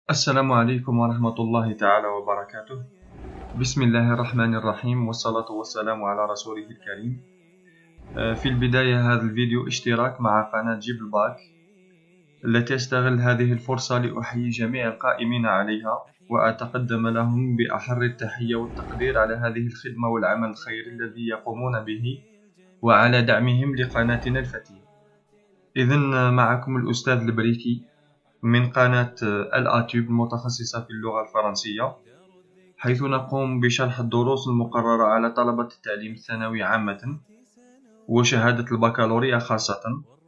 السلام عليكم ورحمة الله تعالى وبركاته. بسم الله الرحمن الرحيم، والصلاة والسلام على رسوله الكريم. في البداية هذا الفيديو اشتراك مع قناة جيب الباك التي استغل هذه الفرصة لأحيي جميع القائمين عليها وأتقدم لهم بأحر التحية والتقدير على هذه الخدمة والعمل الخيري الذي يقومون به وعلى دعمهم لقناتنا الفتية. إذن معكم الأستاذ البريكي من قناة الآتيوب المتخصصة في اللغة الفرنسية، حيث نقوم بشرح الدروس المقررة على طلبة التعليم الثانوي عامة وشهادة البكالوريا خاصة.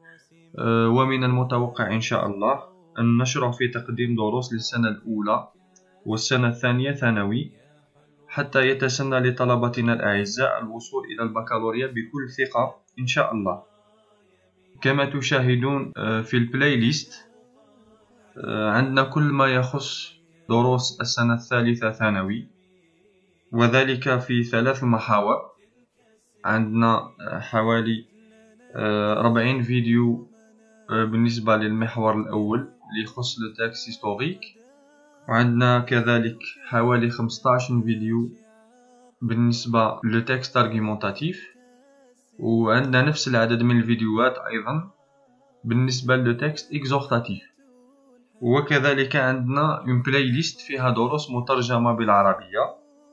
ومن المتوقع إن شاء الله أن نشرع في تقديم دروس للسنة الأولى والسنة الثانية ثانوي، حتى يتسنى لطلبتنا الأعزاء الوصول إلى البكالوريا بكل ثقة إن شاء الله. كما تشاهدون في البلاي ليست عندنا كل ما يخص دروس السنة الثالثة ثانوي، وذلك في 3 محاور. عندنا حوالي 40 فيديو بالنسبة للمحور الأول اللي يخص التكست هيستوريك، وعندنا كذلك حوالي 15 فيديو بالنسبة للتكست ارغيمونتاتيف، وعندنا نفس العدد من الفيديوهات أيضا بالنسبة للتكست اكزورتاتيف. وكذلك عندنا بلاي ليست فيها دروس مترجمة بالعربية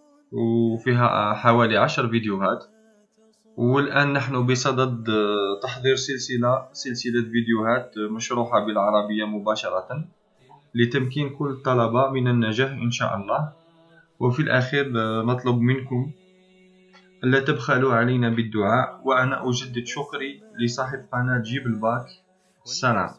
وفيها حوالي 10 فيديوهات. والآن نحن بصدد تحضير سلسلة فيديوهات مشروحة بالعربية مباشرة لتمكين كل الطلبة من النجاح إن شاء الله. وفي الأخير مطلوب منكم ألا تبخلوا علينا بالدعاء، وأنا أجدد شكري لصاحب قناة جيب الباك. السلام.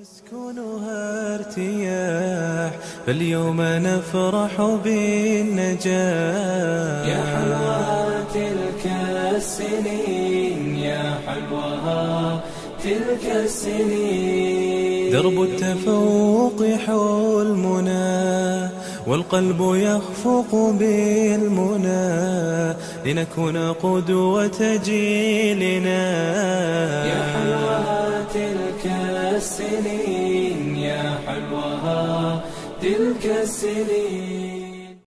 يسكنها ارتياح، فاليوم نفرح بالنجاح. يا حلوها تلك السنين، يا حلوها تلك السنين. درب التفوق حلمنا، والقلب يخفق بالمنى، لنكون قدوة جيلنا. يا حلوها تلك السنين، يا حلوها تلك السنين.